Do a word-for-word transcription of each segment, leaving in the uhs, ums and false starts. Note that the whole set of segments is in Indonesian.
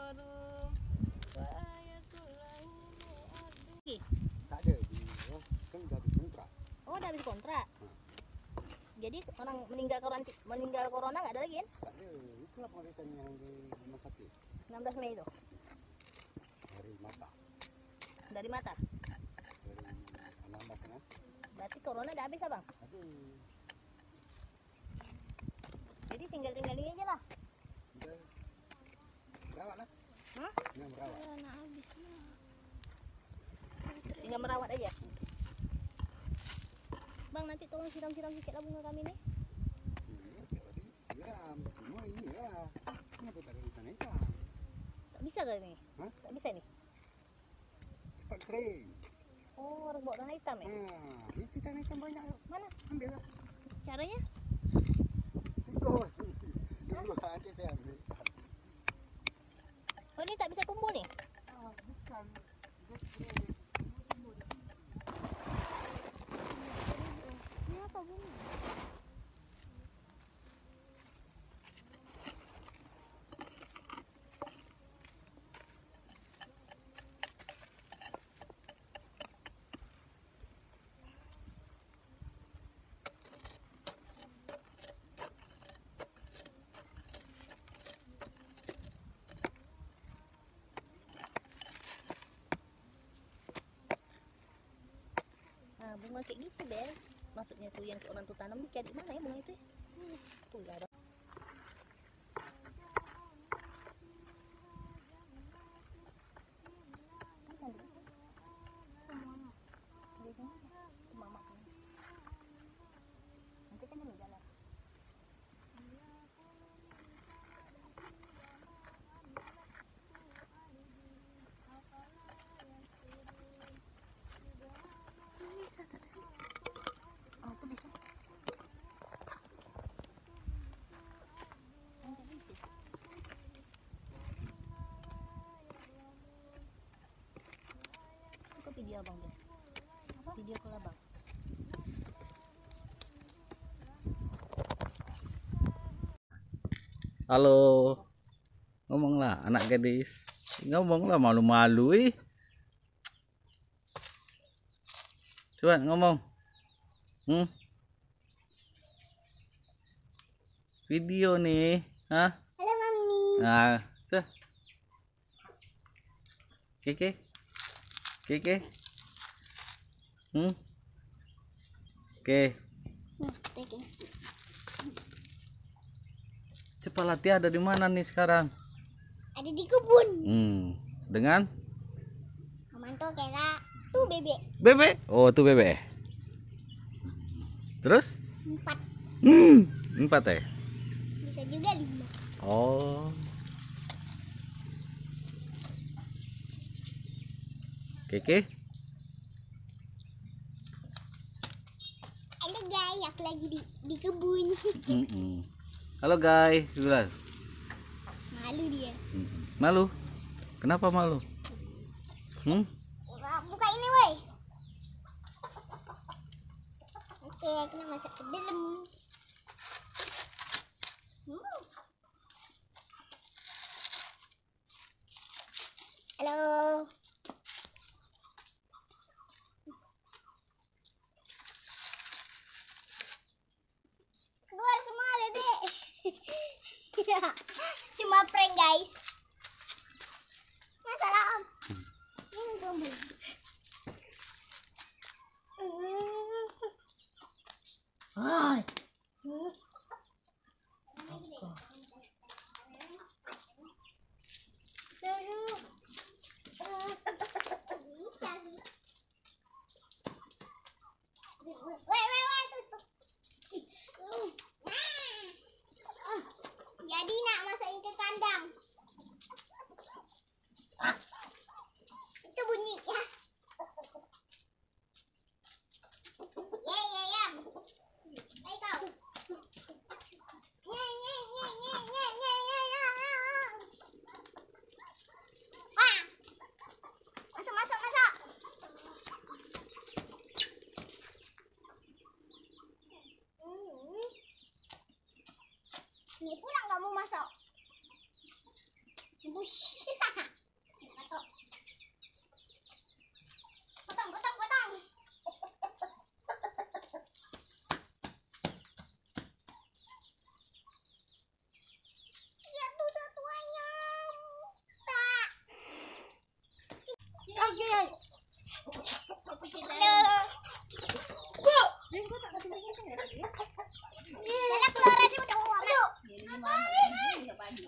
Tak ada, kan udah habis kontrak. Oh, udah habis kontrak. Hmm. Jadi orang meninggal corona, meninggal corona nggak ada lagi kan? Tak ada, itulah pemeriksaan yang di rumah sakit. enam belas Mei itu. Dari mata. Dari mata. Dari anambas kan? Berarti corona udah habis abang? Aduh. Jadi tinggal-tinggal ini aja lah. Udah. Merawat lah. Hah? Tinggal merawat. Corona habis lah. Tinggal merawat aja. Bang, nanti tolong siram-siram sedikit lah bunga kami nih. Iya, tiap hari siram. Cuma ini lah. Kenapa tak ada ikan ikan? Tak bisa kali ini? Hah? Tak bisa nih? Cepat kering. Oh, harus bawa tanah hitam ya? Nah, ini ikan ikan banyak. Mana? Ambil lah. Caranya? Ikut. Dulu nanti saya ambil. Oh, ini tak bisa tumbuh nih? Ah, bukan. Ini apa bunga? Nah, bunga kayak gitu Bel. Maksudnya tuh yang orang tuh tanam dicari mana ya bunga itu ya? Hmm, tuh nggak ada. Nanti kan dia jalan. Oh, itu bisa. Itu video abang deh. Apa? Video call abang. Halo, ngomonglah anak gadis, ngomonglah malu-malu ih. Coba ngomong. Hmm? Video nih, hah? Halo Mami. Nah, cah. Keke, Keke. Hmm? Oke. Oke. Cepat latihan, ada di mana nih sekarang? Ada di kebun. Hmm. Dengan? Memantau kira tuh bebek. Bebek. Oh, tuh bebek. Terus? Empat. Hmm, empat ya? Bisa juga lima. Oh. Keke? Halo guys, aku lagi di, di kebun. Mm -mm. Halo guys, bilang. Malu dia. Mm -mm. Malu? Kenapa malu? Hmm? Buka ini woi. Oke, kena masuk ke dalam. Hmm. Halo. Keluar semua bebek. Cuma prank guys. Masalah om. Ini tumbuh. Hai. Jadi nak masukin ke kandang. Itu bunyinya. Ya ya ya. Baik kau. Ya ya ya ya ya ya ya ya. Wah. Masuk masuk masuk. Ini pulang kamu masuk. Ibu Potong, potong, potong. Ya tuh satu ayam. Tak. Oke. Halo. Bu. Jalan keluar aja udah uang. Jadi gimana? Enggak padu.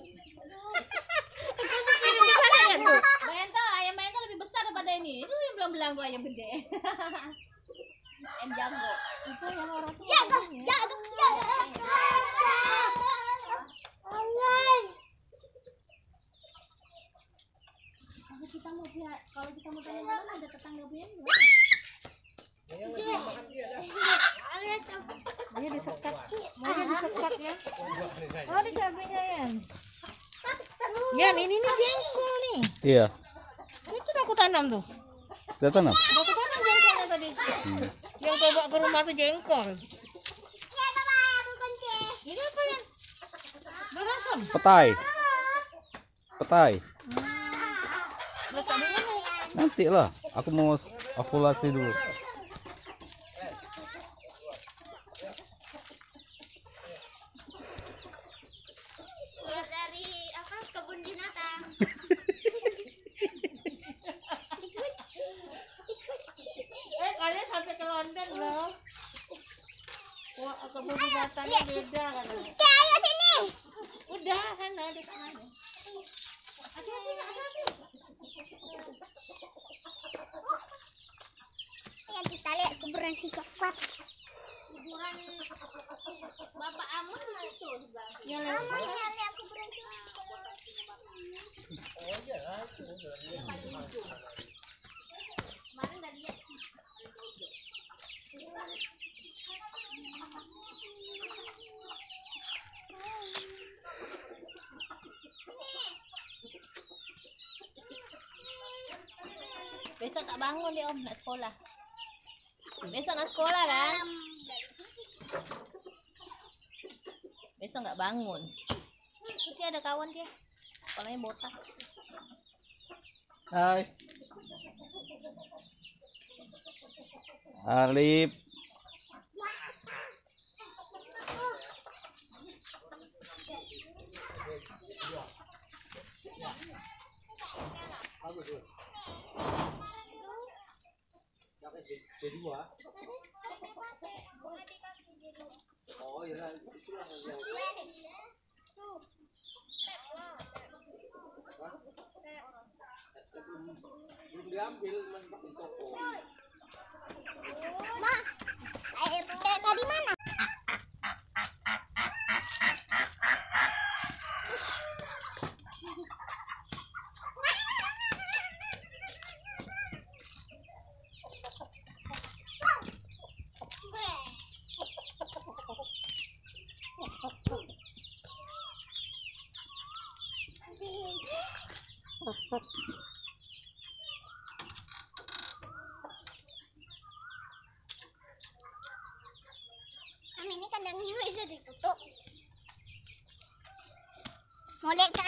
Bayang tuh, ayam bayang tuh lebih besar daripada ini. Itu yang belang-belang gua ayam gede. Ayam jago. Itu yang orang tua. Jago, jago, jago. Ayam. Kalau kita mau lihat, kalau kita mau tanya mana ada tetangga bayang. Dia disekat, mau disekat ya. Oh, di cabenya ya. Yan, ini nih jengkol nih. Iya. Itu udah aku tanam tuh. Udah tanam? Udah aku tanam jengkolnya tadi. Hmm. Yang coba ke rumah tuh jengkol. Ini apa ya? Berasam. Petai. Petai. Letak di mana? Nanti lah. Aku mau ovulasi dulu. Dari apa? Kebun binatang. Eh, kalian sampai ke London loh. Wah, kebun binatangnya beda kan. Kayak sini. Udah, sana di sana. Hati-hati, hati-hati. Ya kita lihat kuburan si coklat. Kuburan Bapak Amun lah itu sebelah. Ya, Amun ya lihat kuburan si coklat. Oh iya, itu udah. Kemarin tadi ya. Besok tak bangun deh om, nak sekolah. Besok nak sekolah kan? Besok nggak bangun. Nanti ada kawan dia, kepalanya botak. Hai. Alif. C dua. Oh iya, itulah yang belum diambil mentok di toko. Ma, air tadi mana? Mami, ini kandangnya bisa ditutup. Mau lihat